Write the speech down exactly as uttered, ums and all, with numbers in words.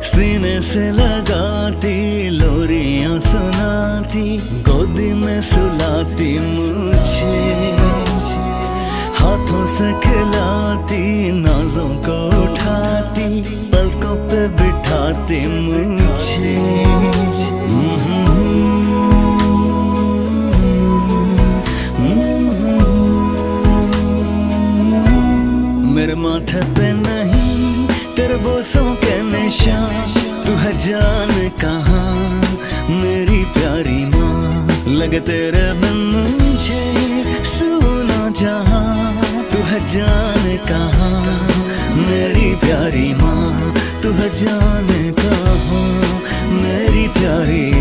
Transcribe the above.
सीने से लगाती लोरियां सुनाती, गोदी में सुलाती मुझे, हाथों से खिलाती, नाजों को उठाती, पलकों पे बिठाती मुझे। मेरे माथे पे नहीं तेरे बोसों के निशान, तू है जान कहाँ मेरी प्यारी माँ, लगे तेरे बिन मुझे सुना जहाँ, तू है जान कहाँ मेरी प्यारी माँ, तू है जान कहाँ मेरी प्यारी